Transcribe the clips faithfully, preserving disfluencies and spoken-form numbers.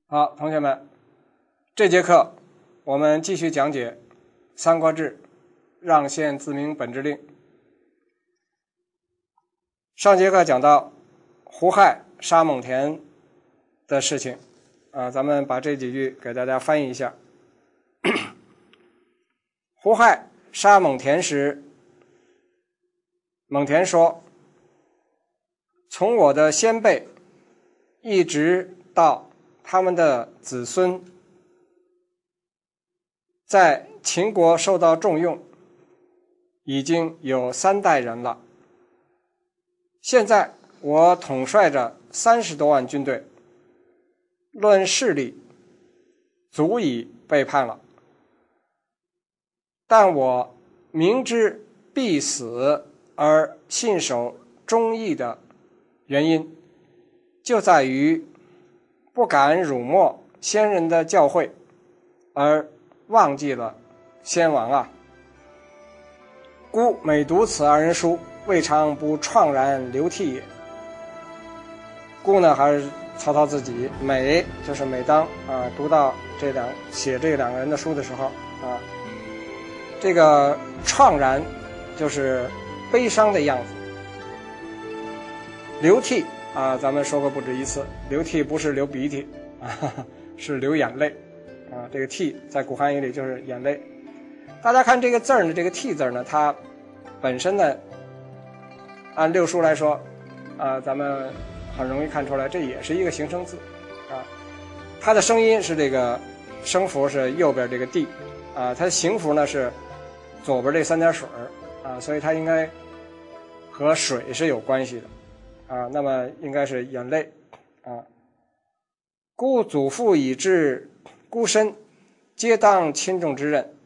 好，同学们，这节课我们继续讲解《三国志·让县自明本志令》。上节课讲到胡亥杀蒙恬的事情啊，咱们把这几句给大家翻译一下。胡亥杀蒙恬时，蒙恬说：“从我的先辈一直到他们的子孙，在秦国受到重用，已经有三代人了。现在我统帅着三十多万军队，论势力，足以背叛了。但我明知必死而信守忠义的原因，就在于不敢辱没先人的教诲，而忘记了先王啊！孤每读此二人书，未尝不怆然流涕也。”孤呢，还是曹操自己，每就是每当啊读到这两写这两个人的书的时候啊，这个怆然就是悲伤的样子。流涕啊，咱们说过不止一次，流涕不是流鼻涕啊，是流眼泪啊。这个涕在古汉语里就是眼泪。大家看这个字儿呢，这个涕字呢，它本身呢，按六书来说啊，咱们很容易看出来，这也是一个形声字啊。它的声音是这个声符是右边这个地啊，它的形符呢是左边这三点水啊，所以它应该和水是有关系的。啊，那么应该是眼泪啊。孤祖父已至，孤身皆当亲重之任。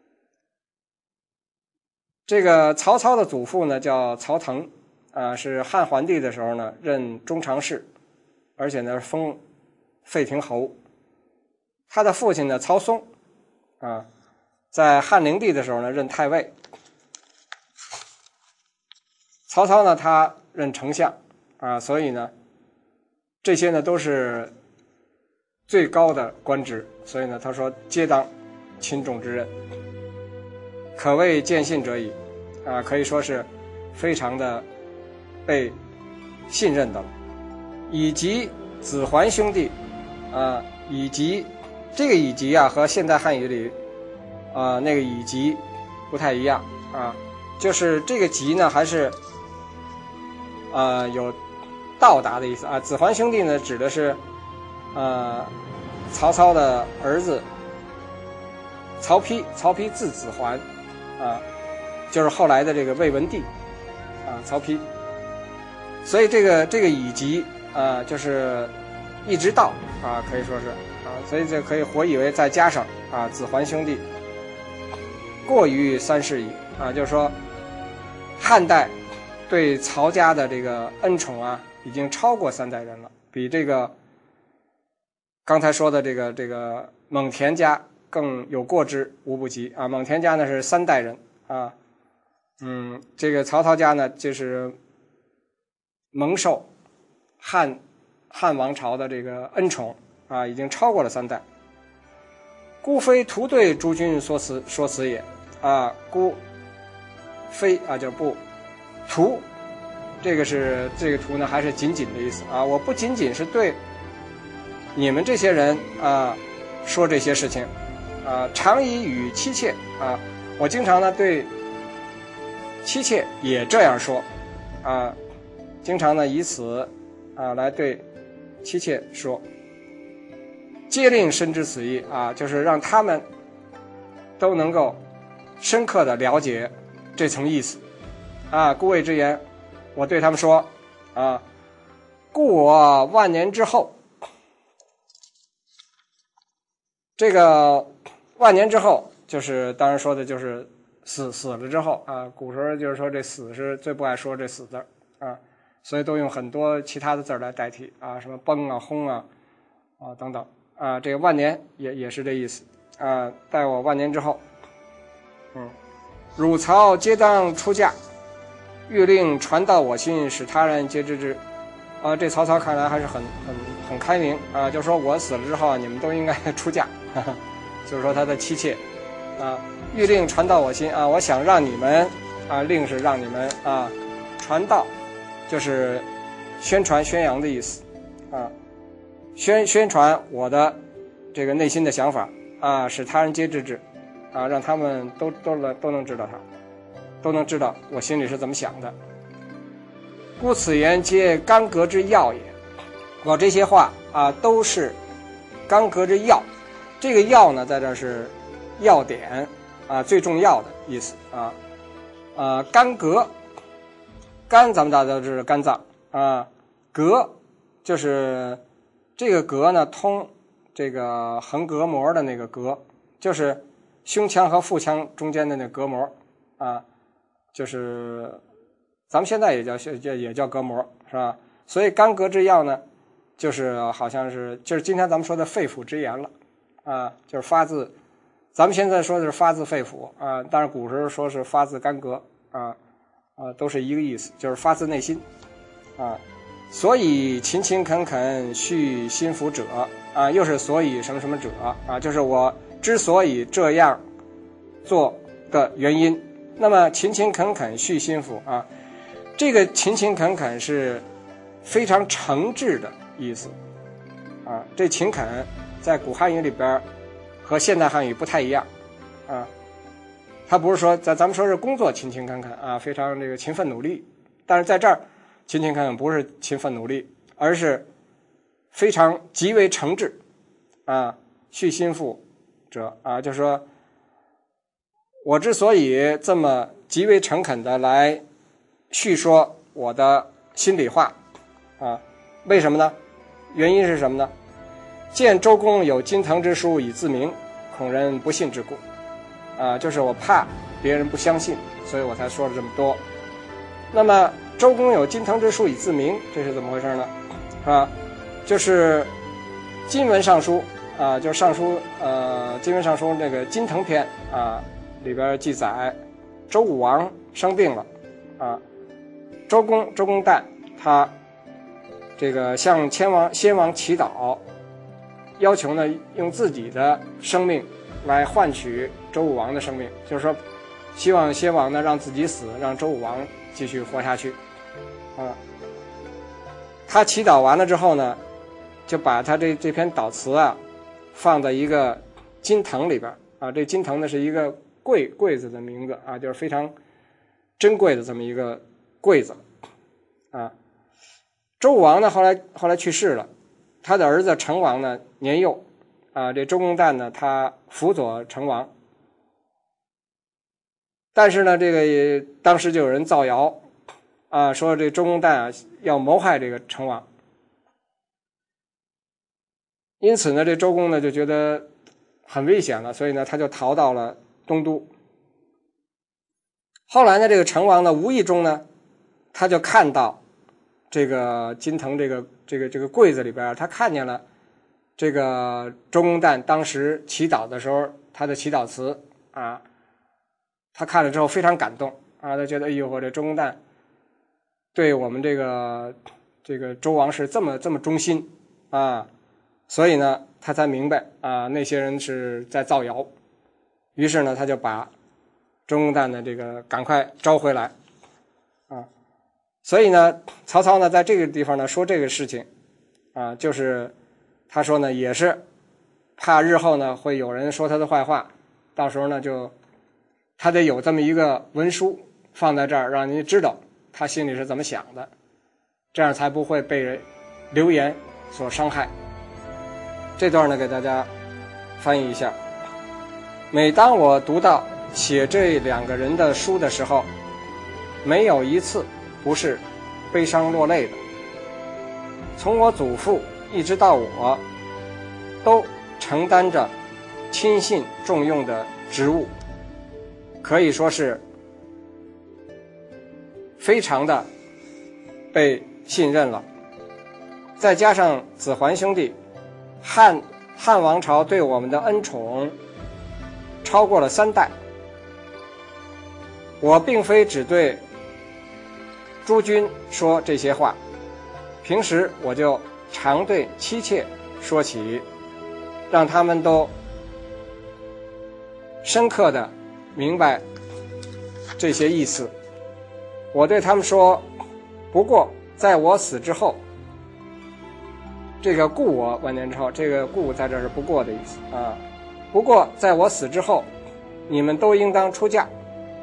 这个曹操的祖父呢叫曹腾啊，是汉桓帝的时候呢任中常侍，而且呢封费亭侯。他的父亲呢曹嵩啊，在汉灵帝的时候呢任太尉。曹操呢他任丞相啊，所以呢这些呢都是最高的官职，所以呢他说皆当亲重之任，可谓见信者矣啊，可以说是非常的被信任的了。以及子桓兄弟啊，以及这个以及啊和现代汉语里啊那个以及不太一样啊，就是这个及呢还是啊有到达的意思啊。子桓兄弟呢指的是呃曹操的儿子曹丕，曹丕字子桓啊，就是后来的这个魏文帝啊，曹丕。所以这个这个以及啊就是一直到啊，可以说是啊，所以这可以活以为再加上啊子桓兄弟过于三世矣啊，就是说汉代对曹家的这个恩宠啊已经超过三代人了，比这个刚才说的这个这个蒙恬家更有过之无不及啊。蒙恬家呢是三代人啊，嗯，这个曹操家呢就是蒙受汉汉王朝的这个恩宠啊，已经超过了三代。孤非徒对诸君说辞说辞也啊，孤非啊就不徒，这个是这个徒呢还是仅仅的意思啊，我不仅仅是对你们这些人啊说这些事情啊，常以与妻妾啊，我经常呢对妻妾也这样说啊，经常呢以此啊来对妻妾说，皆令深知此意啊，就是让他们都能够深刻的了解这层意思啊。孤谓之言，我对他们说啊，故我万年之后，这个万年之后就是当然说的就是死死了之后啊，古时候就是说这死是最不爱说这死字啊，所以都用很多其他的字来代替啊，什么崩啊轰啊啊等等啊，这个万年也也是这意思啊，待我万年之后，嗯，汝曹皆当出嫁，欲令传到我心，使他人皆知之啊。这曹操看来还是很很很开明啊，就说我死了之后你们都应该出嫁，呵呵，就是说他的妻妾啊，谕令传到我心啊，我想让你们啊，令是让你们啊传道，就是宣传宣扬的意思啊，宣宣传我的这个内心的想法啊，使他人皆知之啊，让他们都都能都能知道他，都能知道我心里是怎么想的。故此言皆干戈之要也。我这些话啊，都是干戈之要。这个要呢，在这是要点啊，最重要的意思啊。啊，干戈，干咱们大家都知道肝脏啊，膈就是这个膈呢，通这个横膈膜的那个膈，就是胸腔和腹腔中间的那膈膜啊，就是咱们现在也叫也叫膈膜是吧？所以干膈之要呢，就是好像是就是今天咱们说的肺腑之言了啊，就是发自咱们现在说的是发自肺腑啊，但是古时候说是发自干膈啊啊，都是一个意思，就是发自内心啊。所以勤勤恳恳续心福者啊，又是所以什么什么者啊，就是我之所以这样做的原因。那么勤勤恳恳续心福啊，这个勤勤恳恳是非常诚挚的意思啊。这勤恳在古汉语里边和现代汉语不太一样啊，它不是说在咱们说是工作勤勤恳恳啊，非常这个勤奋努力，但是在这儿勤勤恳恳不是勤奋努力，而是非常极为诚挚啊，续心腹者啊，就是说我之所以这么极为诚恳的来叙说我的心里话啊，为什么呢？原因是什么呢？见周公有金藤之书以自明，恐人不信之故啊，就是我怕别人不相信，所以我才说了这么多。那么周公有金藤之书以自明，这是怎么回事呢？啊，就是金文尚书啊，就是尚书呃金文尚书这个金藤篇啊里边记载，周武王生病了啊，周公周公旦他这个向先王先王祈祷，要求呢用自己的生命来换取周武王的生命，就是说希望先王呢让自己死，让周武王继续活下去啊。他祈祷完了之后呢，就把他这这篇祷词啊放在一个金藤里边啊，这金藤呢是一个柜柜子的名字啊，就是非常珍贵的这么一个柜子啊。周武王呢后来后来去世了，他的儿子成王呢年幼啊，这周公旦呢他辅佐成王，但是呢这个也当时就有人造谣啊，说这周公旦啊要谋害这个成王，因此呢这周公呢就觉得很危险了，所以呢他就逃到了东都。后来呢这个成王呢无意中呢他就看到这个金藤这个这个这个柜子里边，他看见了这个周公旦当时祈祷的时候他的祈祷词啊，他看了之后非常感动啊，他觉得哎呦，我这周公旦对我们这个这个周王室这么这么忠心啊，所以呢他才明白啊那些人是在造谣，于是呢他就把周公旦呢这个赶快招回来啊。所以呢曹操呢在这个地方呢说这个事情啊，就是他说呢也是怕日后呢会有人说他的坏话，到时候呢就他得有这么一个文书放在这儿，让您知道他心里是怎么想的，这样才不会被流言所伤害。这段呢给大家翻译一下。每当我读到写这两个人的书的时候，没有一次不是悲伤落泪的。从我祖父一直到我，都承担着亲信重用的职务，可以说是非常的被信任了。再加上子桓兄弟，汉汉王朝对我们的恩宠超过了三代。我并非只对诸君说这些话，平时我就常对妻妾说起，让他们都深刻的明白这些意思。我对他们说，不过在我死之后，这个故我万年之后，这个故在这是不过的意思啊。不过在我死之后，你们都应当出嫁，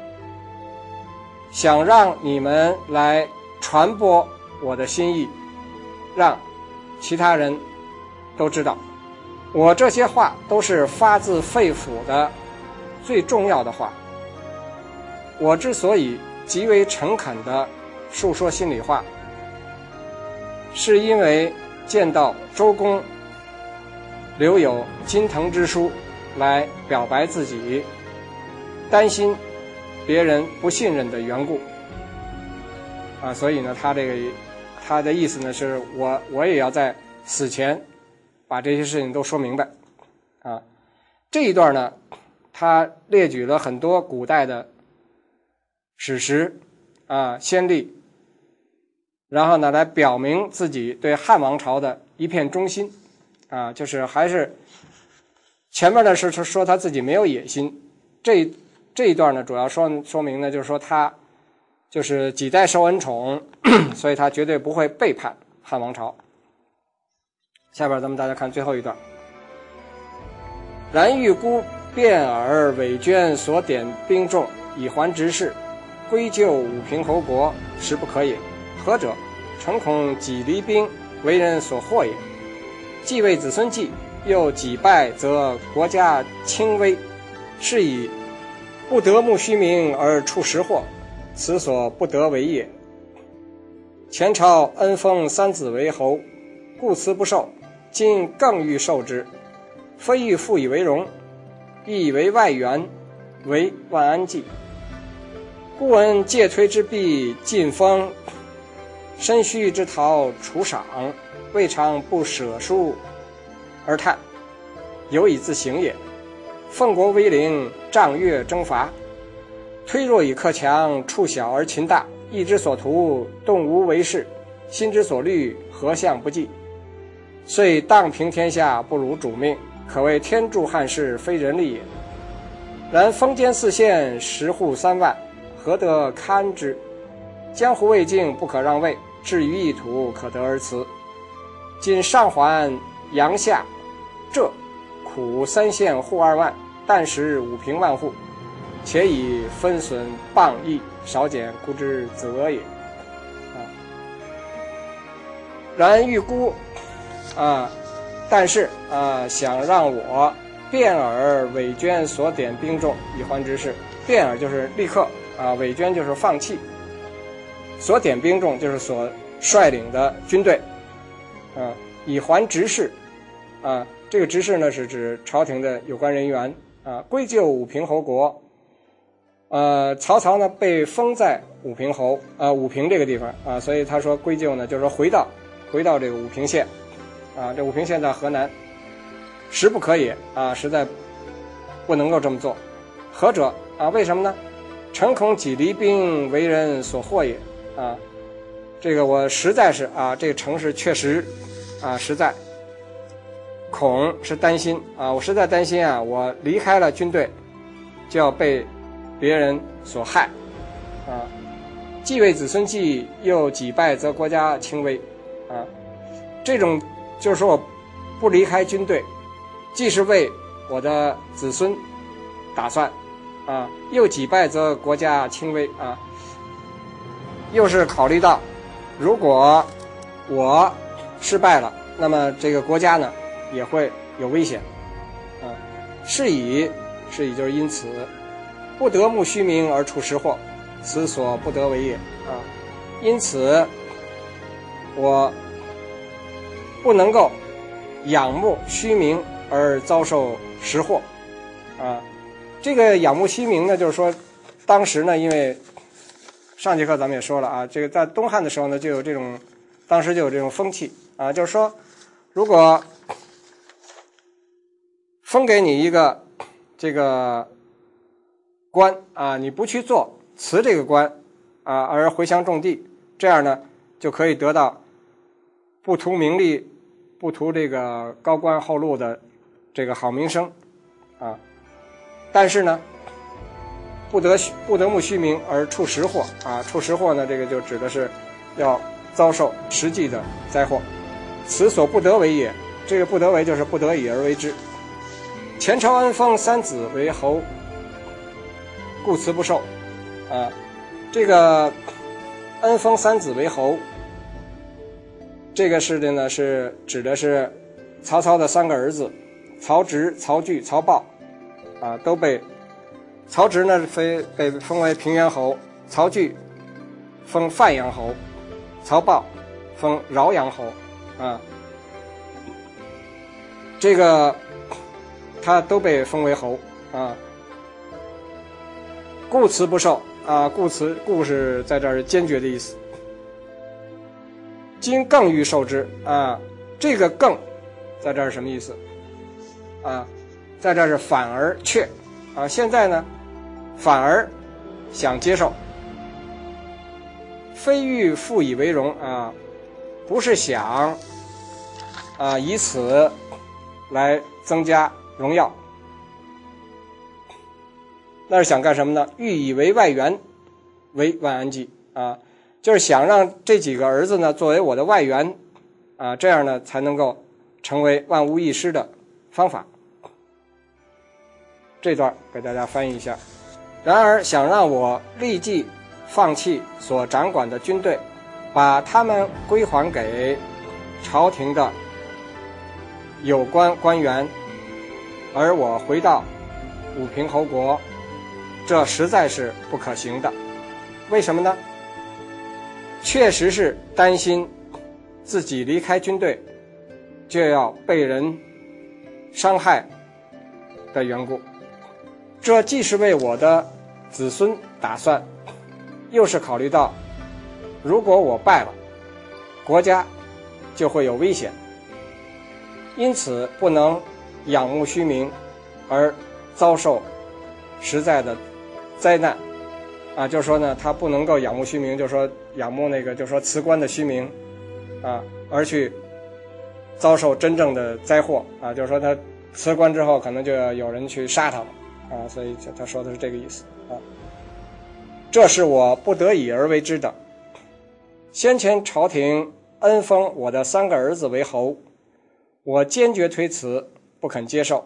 想让你们来传播我的心意，让其他人都知道。我这些话都是发自肺腑的最重要的话。我之所以极为诚恳地述说心里话，是因为见到周公留有金藤之书来表白自己，担心别人不信任的缘故啊，所以呢，他这个他的意思呢，是我我也要在死前把这些事情都说明白啊。这一段呢，他列举了很多古代的史实啊先例，然后呢来表明自己对汉王朝的一片忠心啊，就是还是前面的是说他自己没有野心，这这一段呢主要说说明呢，就是说他就是几代受恩宠，所以他绝对不会背叛汉王朝。下边咱们大家看最后一段。然欲孤卞尔韦娟所点兵众以还职事，归咎武平侯国，实不可也。何者？诚恐己离兵，为人所惑也。既为子孙祭，又己败，则国家轻危，是以不得慕虚名而处实祸，此所不得为也。前朝恩封三子为侯，故辞不受，今更欲受之，非欲复以为荣，亦以为外援，为万安计。故闻介推之弊尽封，身虚之陶除赏，未尝不舍书而叹，有以自省也。奉国威灵，仗越征伐，推弱以克强，处小而擒大，意之所图，动无为事，心之所虑，何相不济？遂荡平天下，不辱主命，可谓天助汉室，非人力也。然封监四县，十户三万，何得堪之？江湖未尽，不可让位，至于一土，可得而辞。今上环、阳夏、浙、苦三县户二万，但食五平万户，且以分损谤义，少减孤之责也。啊，然欲孤啊，但是啊，想让我卞尔韦娟所点兵众以还职事。卞尔就是立刻啊，韦娟就是放弃，所点兵众就是所率领的军队啊，以还职事啊。这个职事呢，是指朝廷的有关人员啊。归咎武平侯国，呃，曹操呢被封在武平侯啊武平这个地方啊，所以他说归咎呢，就是说回到回到这个武平县啊。这武平县在河南，实不可也啊，实在不能够这么做。何者啊？为什么呢？诚恐己离兵，为人所惑也啊。这个我实在是啊，这个城市确实啊，实在。恐是担心啊，我实在担心啊，我离开了军队，就要被别人所害啊。既为子孙祭，又己败，则国家轻危啊。这种就是说我不离开军队，既是为我的子孙打算啊，又己败则国家轻危啊，又是考虑到如果我失败了，那么这个国家呢也会有危险啊。是以是以就是因此，不得慕虚名而处实祸，此所不得为也啊。因此我不能够仰慕虚名而遭受实祸啊。这个仰慕虚名呢，就是说当时呢，因为上节课咱们也说了啊，这个在东汉的时候呢，就有这种当时就有这种风气啊，就是说如果封给你一个这个官啊，你不去做，辞这个官啊，而回乡种地，这样呢就可以得到不图名利不图这个高官厚禄的这个好名声啊，但是呢，不得不得慕虚名而触实祸啊，触实祸呢，这个就指的是要遭受实际的灾祸，此所不得为也。这个不得为就是不得已而为之。前朝恩封三子为侯，故辞不受啊。这个恩封三子为侯，这个是的呢，是指的是曹操的三个儿子，曹植、曹据、曹豹啊，都被曹植呢被被封为平原侯，曹据封范阳侯，曹豹封饶阳侯啊。这个他都被封为侯啊，故辞不受啊，故辞故是在这儿坚决的意思。今更欲受之啊，这个更在这儿什么意思啊？在这儿是反而却啊，现在呢反而想接受，非欲复以为荣啊，不是想啊以此来增加荣耀，那是想干什么呢？欲以为外援为万安计啊，就是想让这几个儿子呢作为我的外援啊，这样呢才能够成为万无一失的方法。这段给大家翻译一下。然而想让我立即放弃所掌管的军队，把他们归还给朝廷的有关官员，而我回到武平侯国，这实在是不可行的。为什么呢？确实是担心自己离开军队就要被人伤害的缘故，这既是为我的子孙打算，又是考虑到如果我败了，国家就会有危险，因此不能仰慕虚名而遭受实在的灾难啊，就是说呢，他不能够仰慕虚名，就是说仰慕那个就是说辞官的虚名啊，而去遭受真正的灾祸啊，就是说他辞官之后可能就要有人去杀他了啊，所以他说的是这个意思啊。这是我不得已而为之的。先前朝廷恩封我的三个儿子为侯，我坚决推辞，不肯接受。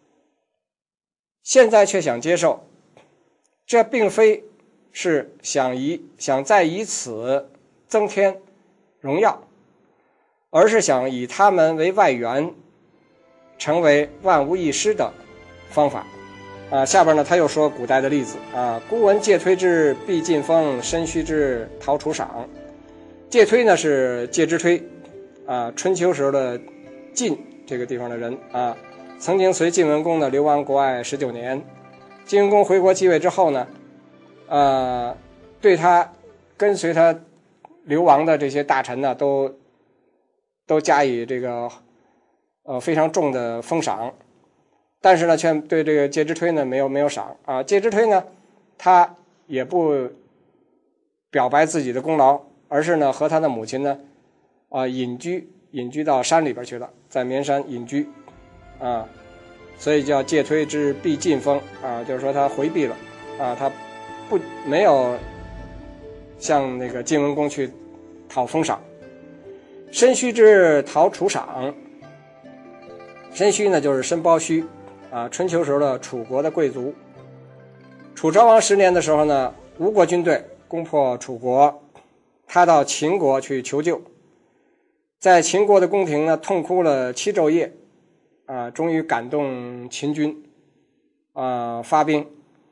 现在却想接受，这并非是想以想再以此增添荣耀，而是想以他们为外援，成为万无一失的方法。啊，下边呢他又说古代的例子啊，孤闻介推之，必进封，申须之，陶楚赏。介推呢是介之推啊，春秋时候的晋这个地方的人啊，曾经随晋文公呢流亡国外十九年。晋文公回国继位之后呢，呃，对他跟随他流亡的这些大臣呢，都都加以这个呃非常重的封赏。但是呢，却对这个介之推呢没有没有赏啊。介之推呢，他也不表白自己的功劳，而是呢和他的母亲呢，啊隐居隐居到山里边去了，在绵山隐居，啊，所以叫介推之避晋封啊，就是说他回避了啊，他不没有向那个晋文公去讨封赏。申须之讨楚赏，申须呢就是申包胥。啊，春秋时候的楚国的贵族。楚昭王十年的时候呢，吴国军队攻破楚国，他到秦国去求救，在秦国的宫廷呢痛哭了七昼夜，啊，终于感动秦军，啊，发兵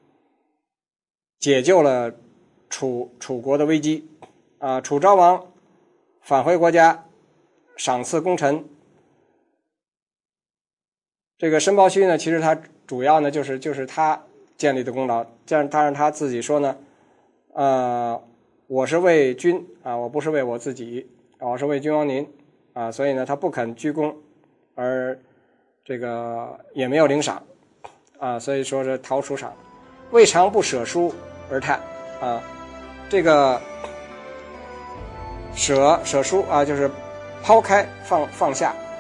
解救了楚楚国的危机。啊，楚昭王返回国家，赏赐功臣。这个申包胥呢，其实他主要呢就是就是他建立的功劳，这样当然他自己说呢，呃，我是为君啊，我不是为我自己，我是为君王您啊，所以呢他不肯居功，而这个也没有领赏啊，所以说是讨楚赏，未尝不舍书而叹啊，这个舍舍书啊，就是抛开放放下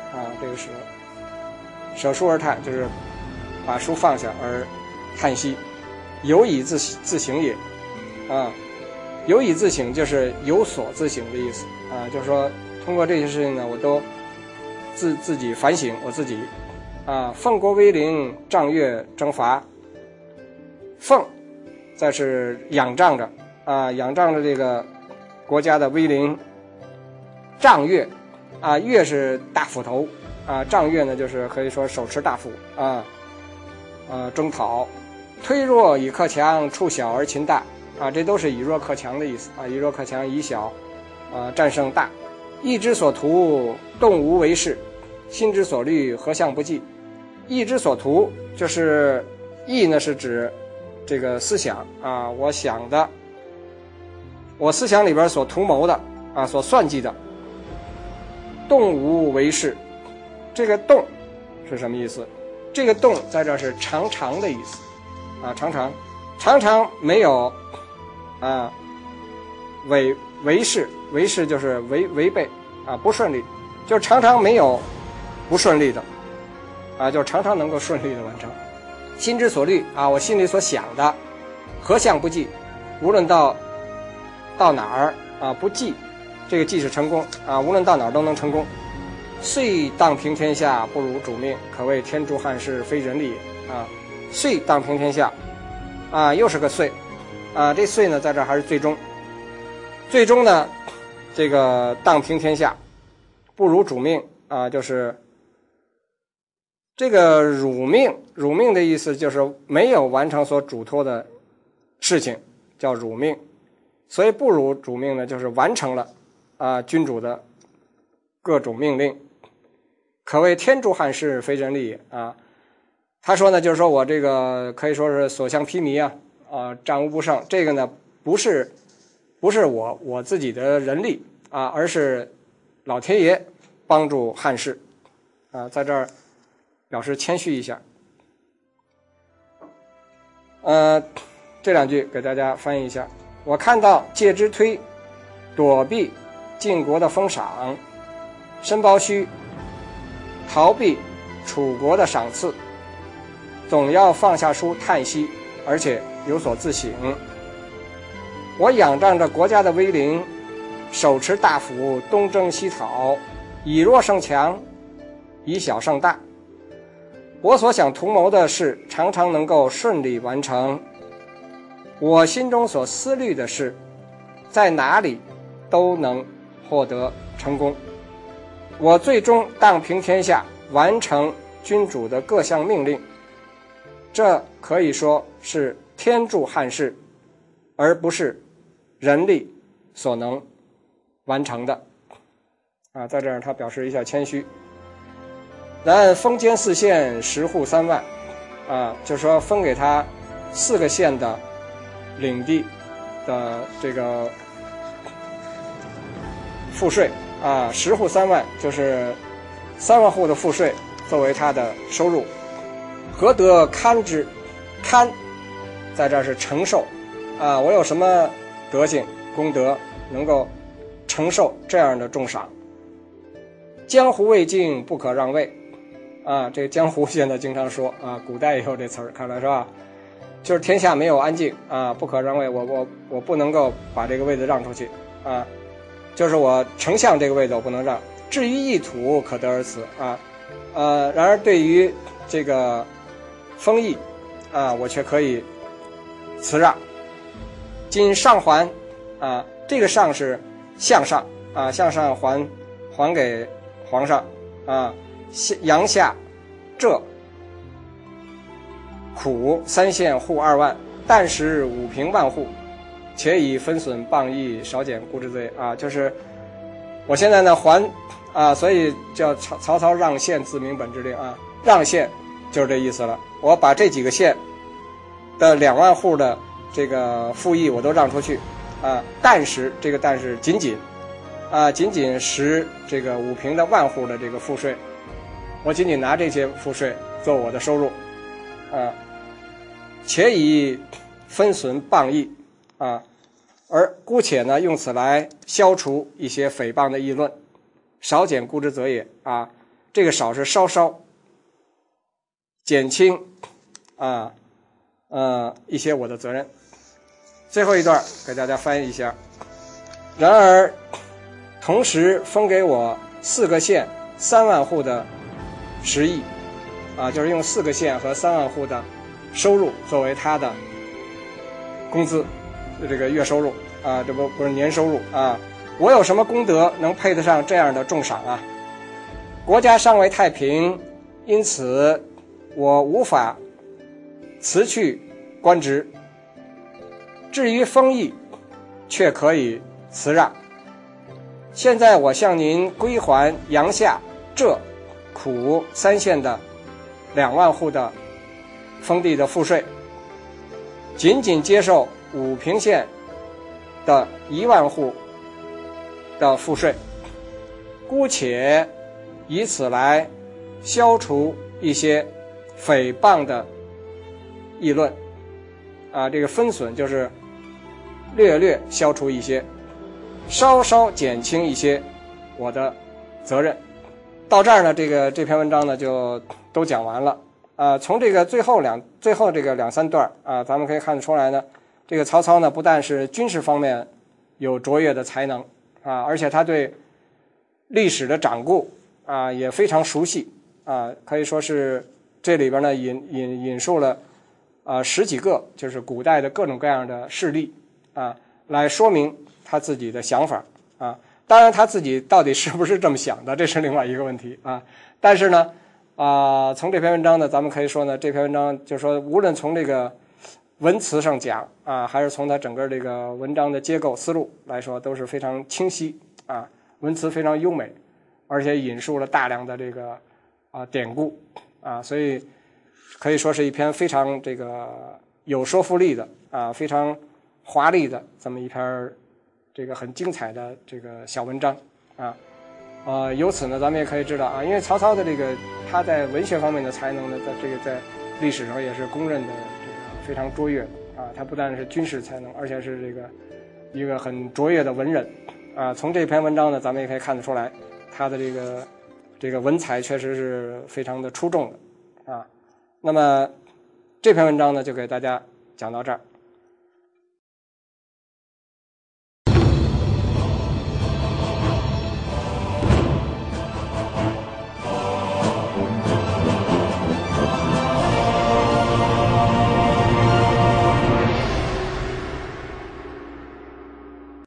啊，这个舍舍书而叹，就是把书放下而叹息。有以自自省也，啊，有以自省就是有所自省的意思啊，就是说通过这些事情呢，我都自自己反省我自己啊。奉国威灵，仗越征伐。奉，再是仰仗着啊，仰仗着这个国家的威灵。仗越啊，越是大斧头啊，仗越呢就是可以说手持大斧啊，呃，征讨。推弱以克强，处小而擒大啊，这都是以弱克强的意思啊，以弱克强，以小啊战胜大。意之所图，动无为事；心之所虑，何象不济。意之所图，就是意呢是指这个思想啊，我想的，我思想里边所图谋的啊，所算计的。动无为事，这个动是什么意思？这个动在这是常常的意思啊，常常常常没有啊违违事，违事就是违违背啊，不顺利，就是常常没有不顺利的啊，就是常常能够顺利的完成。心之所虑啊，我心里所想的，何象不济，无论到到哪儿啊不济，这个济是成功啊，无论到哪儿都能成功。遂当平天下，不辱主命，可谓天助汉室，非人力也啊。遂当平天下啊，又是个遂啊，这遂呢在这还是最终，最终呢这个当平天下，不辱主命啊，就是这个辱命，辱命的意思就是没有完成所嘱托的事情叫辱命，所以不辱主命呢就是完成了啊君主的各种命令，可谓天助汉室，非人力也啊。他说呢，就是说我这个可以说是所向披靡啊，啊，战无不胜。这个呢，不是不是我我自己的人力啊，而是老天爷帮助汉室啊，在这儿表示谦虚一下。呃，这两句给大家翻译一下。我看到介之推躲避晋国的封赏，申包胥逃避楚国的赏赐，总要放下书叹息，而且有所自省。我仰仗着国家的威灵，手持大斧，东征西讨，以弱胜强，以小胜大。我所想图谋的事常常能够顺利完成，我心中所思虑的事在哪里都能获得成功。我最终当平天下，完成君主的各项命令，这可以说是天助汉室，而不是人力所能完成的啊，在这儿他表示一下谦虚。然封监四县，十户三万啊，就是说分给他四个县的领地的这个赋税啊，十户三万就是三万户的赋税作为他的收入。何得堪之？堪在这儿是承受啊，我有什么德行功德能够承受这样的重赏？江湖未尽，不可让位啊，这个江湖现在经常说啊，古代也有这词儿，看来是吧？就是天下没有安静啊，不可让位，我我我不能够把这个位子让出去啊，就是我丞相这个位子我不能让。至于一土，可得而辞啊，呃，然而对于这个封邑啊，我却可以辞让。今上还啊，这个上是向上啊，向上还还给皇上啊。阳下浙苦三县户二万，但使五平万户，且以分损谤议，少减固之罪啊，就是我现在呢还啊，所以叫曹曹操让县自明本之令啊，让县就是这意思了。我把这几个县的两万户的这个赋役我都让出去啊，但是这个但是仅仅啊仅仅使这个五平的万户的这个赋税，我仅仅拿这些赋税做我的收入啊，且以分损谤议啊，而姑且呢用此来消除一些诽谤的议论，少减固之责也啊。 这个少是稍稍减轻啊呃一些我的责任。最后一段给大家翻译一下。然而同时分给我四个县三万户的十亿啊，就是用四个县和三万户的收入作为他的工资，这个月收入啊，这不不是年收入啊。我有什么功德能配得上这样的重赏啊？国家尚未太平，因此我无法辞去官职。至于封邑，却可以辞让。现在我向您归还阳夏、浙、苦三县的两万户的封地的赋税，仅仅接受武平县的一万户的赋税，姑且以此来消除一些诽谤的议论啊，这个分损就是略略消除一些，稍稍减轻一些我的责任。到这儿呢，这个这篇文章呢就都讲完了啊。从这个最后两最后这个两三段啊，咱们可以看得出来呢，这个曹操呢不但是军事方面有卓越的才能啊，而且他对历史的掌故啊也非常熟悉啊，可以说是这里边呢引引引述了啊十几个就是古代的各种各样的事例啊，来说明他自己的想法啊。当然他自己到底是不是这么想的，这是另外一个问题啊。但是呢啊，从这篇文章呢，咱们可以说呢，这篇文章就是说，无论从这个文词上讲啊，还是从它整个这个文章的结构思路来说，都是非常清晰啊，文词非常优美，而且引述了大量的这个啊典故啊，所以可以说是一篇非常这个有说服力的啊，非常华丽的这么一篇这个很精彩的这个小文章啊。呃，由此呢，咱们也可以知道啊，因为曹操的这个他在文学方面的才能呢，在这个在历史上也是公认的这个非常卓越啊。他不但是军事才能，而且是这个一个很卓越的文人啊。从这篇文章呢，咱们也可以看得出来，他的这个这个文采确实是非常的出众的啊。那么这篇文章呢，就给大家讲到这儿。